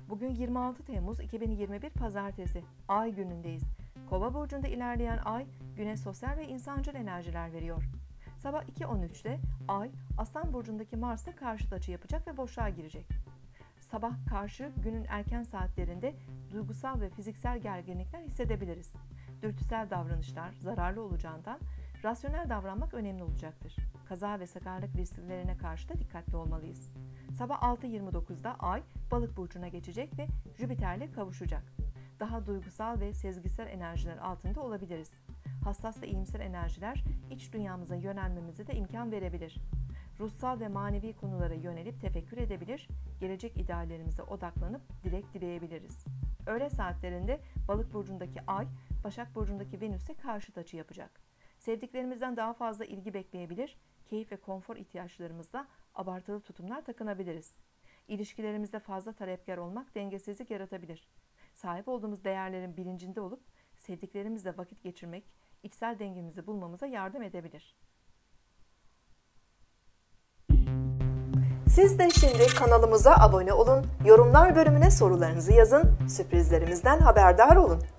Bugün 26 Temmuz 2021 Pazartesi. Ay günündeyiz. Kova burcunda ilerleyen ay güne sosyal ve insancıl enerjiler veriyor. Sabah 2.13'te ay Aslan burcundaki Mars'la karşıt açı yapacak ve boşluğa girecek. Sabah karşı günün erken saatlerinde duygusal ve fiziksel gerginlikler hissedebiliriz. Dürtüsel davranışlar zararlı olacağından rasyonel davranmak önemli olacaktır. Kaza ve sakarlık risklerine karşı da dikkatli olmalıyız. Sabah 6.29'da Ay Balık burcuna geçecek ve Jüpiter'le kavuşacak. Daha duygusal ve sezgisel enerjiler altında olabiliriz. Hassas ve iyimser enerjiler iç dünyamıza yönelmemize de imkan verebilir. Ruhsal ve manevi konulara yönelip tefekkür edebilir, gelecek ideallerimize odaklanıp dilek dileyebiliriz. Öğle saatlerinde Balık burcundaki Ay, Başak burcundaki Venüs'e karşıt açı yapacak. Sevdiklerimizden daha fazla ilgi bekleyebilir, keyif ve konfor ihtiyaçlarımızda abartılı tutumlar takınabiliriz. İlişkilerimizde fazla talepkar olmak dengesizlik yaratabilir. Sahip olduğumuz değerlerin bilincinde olup sevdiklerimizle vakit geçirmek, içsel dengemizi bulmamıza yardım edebilir. Siz de şimdi kanalımıza abone olun, yorumlar bölümüne sorularınızı yazın, sürprizlerimizden haberdar olun.